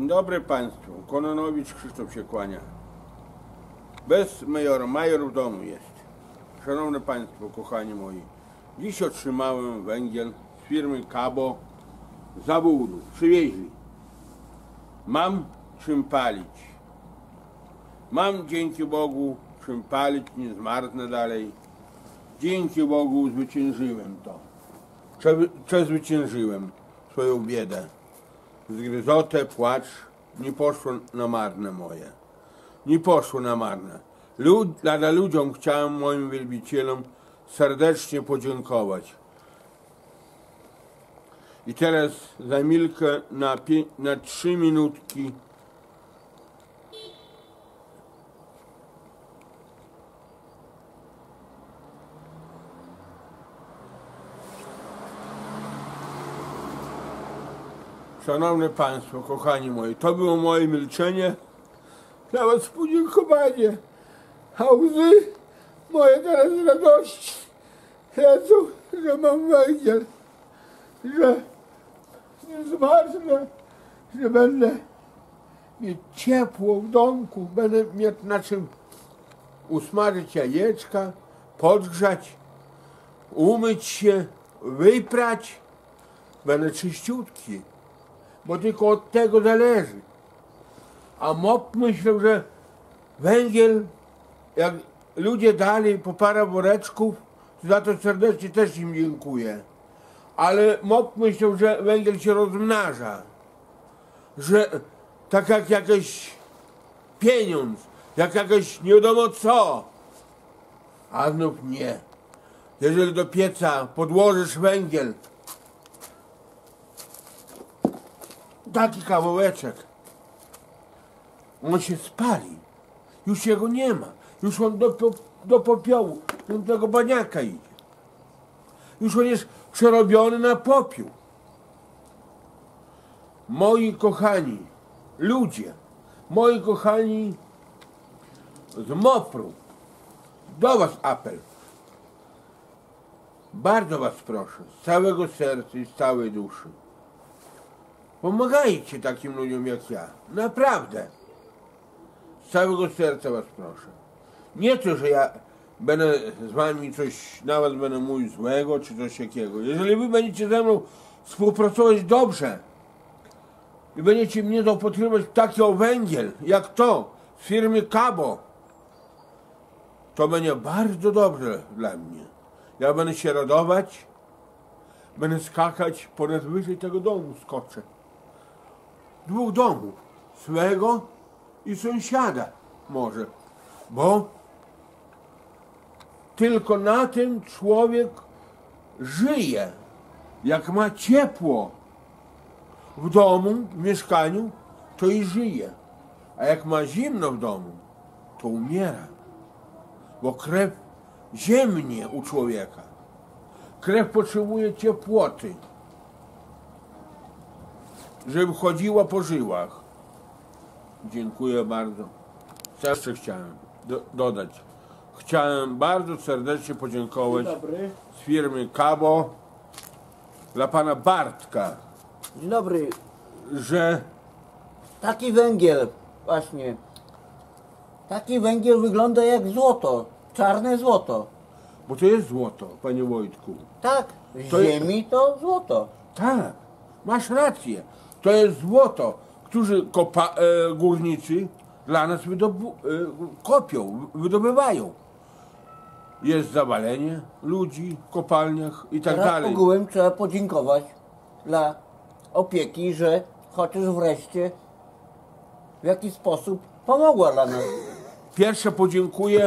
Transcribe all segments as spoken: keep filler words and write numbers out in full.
Dzień dobry Państwu. Kononowicz Krzysztof się kłania. Bez majora. Major w domu jest. Szanowne Państwo, kochani moi. Dziś otrzymałem węgiel z firmy Kabo z zawodu. Przywieźli. Mam czym palić. Mam dzięki Bogu czym palić, nie zmarznę dalej. Dzięki Bogu zwyciężyłem to. Przezwyciężyłem swoją biedę. Zgryzotę, płacz, nie poszło na marne moje. Nie poszło na marne. Lud, lada ludziom chciałem, moim wielbicielom, serdecznie podziękować. I teraz zamilkę na, na trzy minutki. Szanowne Państwo, kochani moi, to było moje milczenie, dla Was podziękowanie, a łzy moje teraz radości, Jezu, że mam węgiel, że nie zmarznę, że będę mieć ciepło w domku, będę mieć na czym usmażyć jajeczka, podgrzać, umyć się, wyprać, będę czyściutki. Bo tylko od tego zależy. A M O P myślał, że węgiel, jak ludzie dali po parę woreczków, to za to serdecznie też im dziękuję. Ale M O P myślał, że węgiel się rozmnaża. Że tak jak jakiś pieniądz, jak jakieś nie wiadomo co. A znów nie. Jeżeli do pieca podłożysz węgiel, taki kawałeczek, on się spali, już jego nie ma, już on do, do popiołu, do tego baniaka idzie, już on jest przerobiony na popiół. Moi kochani ludzie, moi kochani z M O P-u, do Was apel, bardzo Was proszę, z całego serca i z całej duszy. Pomagajcie takim ludziom jak ja. Naprawdę. Z całego serca Was proszę. Nie to, że ja będę z Wami coś, na Was będę mówił złego, czy coś takiego. Jeżeli Wy będziecie ze mną współpracować dobrze i będziecie mnie dopatrywać taki o węgiel, jak to, z firmy Kabo, to będzie bardzo dobrze dla mnie. Ja będę się radować, będę skakać, ponad wyżej tego domu skoczę. Dwóch domów, swego i sąsiada może, bo tylko na tym człowiek żyje. Jak ma ciepło w domu, w mieszkaniu, to i żyje, a jak ma zimno w domu, to umiera, bo krew ziemnie u człowieka. Krew potrzebuje ciepłoty, żeby chodziła po żyłach. Dziękuję bardzo. Co jeszcze chciałem do, dodać? Chciałem bardzo serdecznie podziękować z firmy Kabo dla pana Bartka. Dzień dobry. Że taki węgiel, właśnie. Taki węgiel wygląda jak złoto. Czarne złoto. Bo to jest złoto, panie Wojtku. Tak, z to ziemi jest... to złoto. Tak, masz rację. To jest złoto, którzy kopa, e, górnicy dla nas wydobu, e, kopią, wydobywają. Jest zawalenie ludzi w kopalniach i tak Teraz dalej. ogółem trzeba podziękować dla opieki, że chociaż wreszcie w jakiś sposób pomogła dla nas. Pierwsze podziękuję e,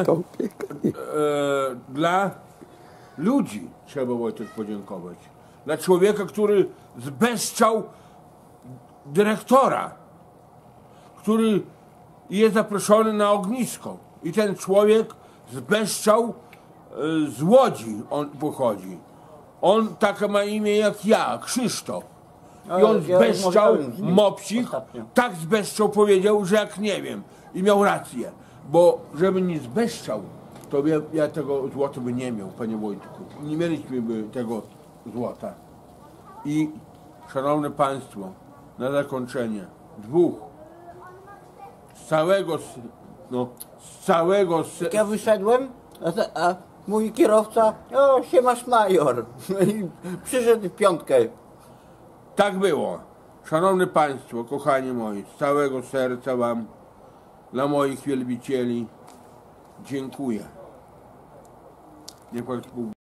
dla ludzi, trzeba Wojtek podziękować. Dla człowieka, który zbezczał dyrektora, który jest zaproszony na ognisko. I ten człowiek zbezczał, z Łodzi on pochodzi. On takie ma imię jak ja, Krzysztof. I on zbezczał mopsik, tak zbezczał, powiedział, że jak nie wiem. I miał rację, bo żeby nie zbezczał, to ja, ja tego złota by nie miał, panie Wojtku. Nie mieliśmy by tego złota. I szanowne państwo, na zakończenie, dwóch. Z całego, s- no, z całego, s- Jak ja wyszedłem, a, ta- a mój kierowca, o, siemasz major. I przyszedł w piątkę. tak było. Szanowni Państwo, kochani moi, z całego serca Wam, dla moich wielbicieli, dziękuję. Niech Pan